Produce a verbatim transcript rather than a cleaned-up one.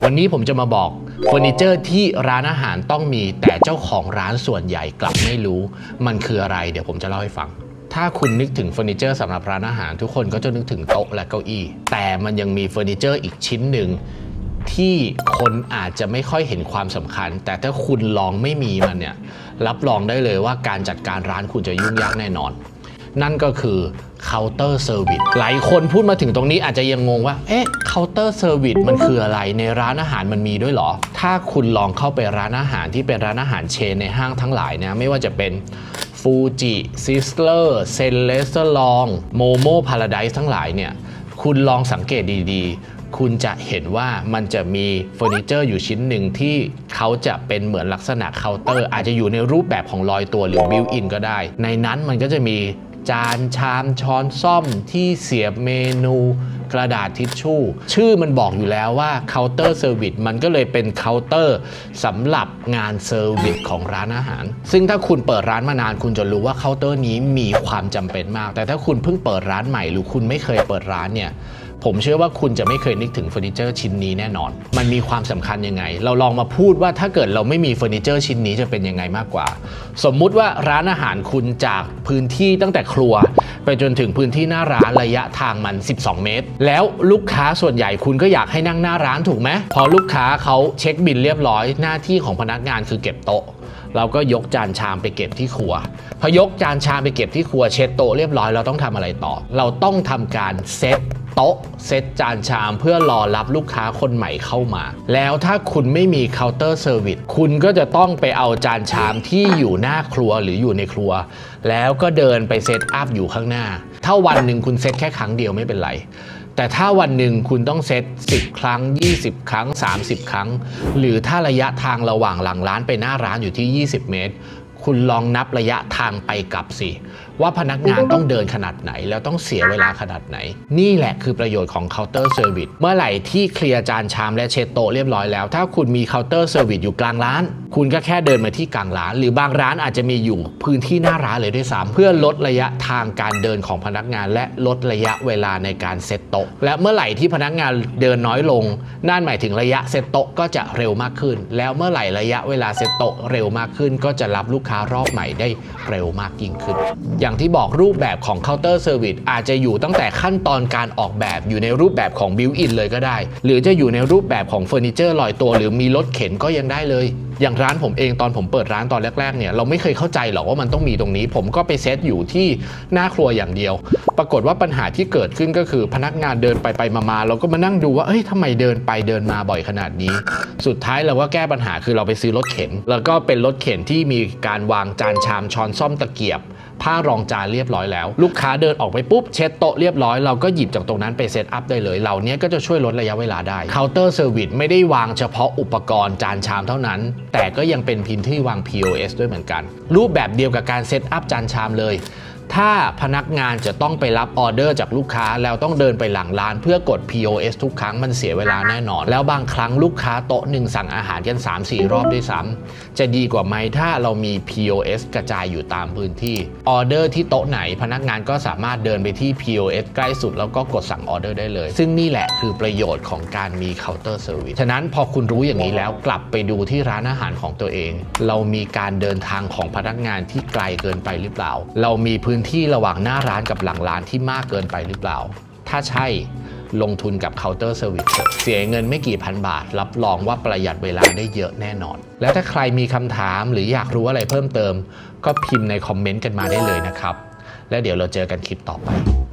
วันนี้ผมจะมาบอกเฟอร์นิเจอร์ที่ร้านอาหารต้องมีแต่เจ้าของร้านส่วนใหญ่กลับไม่รู้มันคืออะไรเดี๋ยวผมจะเล่าให้ฟังถ้าคุณนึกถึงเฟอร์นิเจอร์สำหรับร้านอาหารทุกคนก็จะนึกถึงโต๊ะและเก้าอี้แต่มันยังมีเฟอร์นิเจอร์อีกชิ้นหนึ่งที่คนอาจจะไม่ค่อยเห็นความสำคัญแต่ถ้าคุณลองไม่มีมันเนี่ยรับรองได้เลยว่าการจัดการร้านคุณจะยุ่งยากแน่นอนนั่นก็คือเคาน์เตอร์เซอร์วิสหลายคนพูดมาถึงตรงนี้อาจจะยังงงว่าเอ๊ะเคาน์เตอร์เซอร์วิสมันคืออะไรในร้านอาหารมันมีด้วยหรอถ้าคุณลองเข้าไปร้านอาหารที่เป็นร้านอาหารเชนในห้างทั้งหลายนะไม่ว่าจะเป็นฟูจิซิสเลอร์เซนเลสเตอร์ลองโมโมพาราไดซ์ทั้งหลายเนี่ยคุณลองสังเกตดีๆคุณจะเห็นว่ามันจะมีเฟอร์นิเจอร์อยู่ชิ้นหนึ่งที่เขาจะเป็นเหมือนลักษณะเคาน์เตอร์อาจจะอยู่ในรูปแบบของลอยตัวหรือบิวอินก็ได้ในนั้นมันก็จะมีจานชามช้อนซ่อมที่เสียบเมนูกระดาษทิชชู่ชื่อมันบอกอยู่แล้วว่าเคาน์เตอร์เซอร์วิสมันก็เลยเป็นเคาน์เตอร์สำหรับงานเซอร์วิสของร้านอาหารซึ่งถ้าคุณเปิดร้านมานานคุณจะรู้ว่าเคาน์เตอร์นี้มีความจำเป็นมากแต่ถ้าคุณเพิ่งเปิดร้านใหม่หรือคุณไม่เคยเปิดร้านเนี่ยผมเชื่อว่าคุณจะไม่เคยนึกถึงเฟอร์นิเจอร์ชิ้นนี้แน่นอนมันมีความสำคัญยังไงเราลองมาพูดว่าถ้าเกิดเราไม่มีเฟอร์นิเจอร์ชิ้นนี้จะเป็นยังไงมากกว่าสมมุติว่าร้านอาหารคุณจากพื้นที่ตั้งแต่ครัวไปจนถึงพื้นที่หน้าร้านระยะทางมันสิบสองเมตรแล้วลูกค้าส่วนใหญ่คุณก็อยากให้นั่งหน้าร้านถูกไหมพอลูกค้าเขาเช็คบิลเรียบร้อยหน้าที่ของพนักงานคือเก็บโต๊ะเราก็ยกจานชามไปเก็บที่ครัวพอยกจานชามไปเก็บที่ครัวเช็ดโต๊ะเรียบร้อยเราต้องทำอะไรต่อเราต้องทำการเซตโต๊ะเซตจานชามเพื่อรอรับลูกค้าคนใหม่เข้ามาแล้วถ้าคุณไม่มีเคาน์เตอร์เซอร์วิสคุณก็จะต้องไปเอาจานชามที่อยู่หน้าครัวหรืออยู่ในครัวแล้วก็เดินไปเซตอัพอยู่ข้างหน้าถ้าวันหนึ่งคุณเซตแค่ครั้งเดียวไม่เป็นไรแต่ถ้าวันหนึ่งคุณต้องเซตสิบครั้งยี่สิบครั้งสามสิบครั้งหรือถ้าระยะทางระหว่างหลังร้านไปหน้าร้านอยู่ที่ยี่สิบเมตรคุณลองนับระยะทางไปกลับสิว่าพนักงานต้องเดินขนาดไหนแล้วต้องเสียเวลาขนาดไหนนี่แหละคือประโยชน์ของเคาน์เตอร์เซอร์วิสเมื่อไหร่ที่เคลียร์จานชามและเช็ดโต๊ะเรียบร้อยแล้วถ้าคุณมีเคาน์เตอร์เซอร์วิสอยู่กลางร้านคุณก็แค่เดินมาที่กลางร้านหรือบางร้านอาจจะมีอยู่พื้นที่หน้าร้านเลยด้วยซ้ำเพื่อลดระยะทางการเดินของพนักงานและลดระยะเวลาในการเซตโต๊ะและเมื่อไหร่ที่พนักงานเดินน้อยลงนั่นหมายถึงระยะเซตโต๊ะก็จะเร็วมากขึ้นแล้วเมื่อไหร่ระยะเวลาเซตโต๊ะเร็วมากขึ้นก็จะรับลูกค้ารอบใหม่ได้เร็วมากยิ่งขึ้นอย่างที่บอกรูปแบบของเคาน์เตอร์เซอร์วิสอาจจะอยู่ตั้งแต่ขั้นตอนการออกแบบอยู่ในรูปแบบของบิวอินเลยก็ได้หรือจะอยู่ในรูปแบบของเฟอร์นิเจอร์ลอยตัวหรือมีรถเข็นก็ยังได้เลยอย่างร้านผมเองตอนผมเปิดร้านตอนแรกๆเนี่ยเราไม่เคยเข้าใจหรอกว่ามันต้องมีตรงนี้ผมก็ไปเซตอยู่ที่หน้าครัวอย่างเดียวปรากฏว่าปัญหาที่เกิดขึ้นก็คือพนักงานเดินไปไปมาๆเราก็มานั่งดูว่าเอ้ยทำไมเดินไปเดินมาบ่อยขนาดนี้สุดท้ายเราก็แก้ปัญหาคือเราไปซื้อรถเข็นแล้วก็เป็นรถเข็นที่มีการวางจานชามช้อนซ่อมตะเกียบผ้ารองจานเรียบร้อยแล้วลูกค้าเดินออกไปปุ๊บเช็ดโต๊ะเรียบร้อยเราก็หยิบจากตรงนั้นไปเซตอัพได้เลยเหล่านี้ก็จะช่วยลดระยะเวลาได้เคาน์เตอร์เซอร์วิสไม่ได้วางเฉพาะอุปกรณ์จานชามเท่านั้นแต่ก็ยังเป็นพินที่วาง พี โอ เอส ด้วยเหมือนกันรูปแบบเดียวกับการเซตอัพจานชามเลยถ้าพนักงานจะต้องไปรับออเดอร์จากลูกค้าแล้วต้องเดินไปหลังร้านเพื่อกด พี โอ เอส ทุกครั้งมันเสียเวลาแน่นอนแล้วบางครั้งลูกค้าโต๊ะหนึ่งสั่งอาหารกัน สามสี่ รอบด้วยซ้ำจะดีกว่าไหมถ้าเรามี พี โอ เอส กระจายอยู่ตามพื้นที่ออเดอร์ที่โต๊ะไหนพนักงานก็สามารถเดินไปที่ พี โอ เอส ใกล้สุดแล้วก็กดสั่งออเดอร์ได้เลยซึ่งนี่แหละคือประโยชน์ของการมีเคาน์เตอร์เซอร์วิสฉะนั้นพอคุณรู้อย่างนี้แล้วกลับไปดูที่ร้านอาหารของตัวเองเรามีการเดินทางของพนักงานที่ไกลเกินไปหรือเปล่าเรามีพื้นที่ระหว่างหน้าร้านกับหลังร้านที่มากเกินไปหรือเปล่าถ้าใช่ลงทุนกับเคาน์เตอร์เซอร์วิสเสียเงินไม่กี่พันบาทรับรองว่าประหยัดเวลาได้เยอะแน่นอนและถ้าใครมีคำถามหรืออยากรู้อะไรเพิ่มเติมก็พิมพ์ในคอมเมนต์กันมาได้เลยนะครับและเดี๋ยวเราเจอกันคลิปต่อไป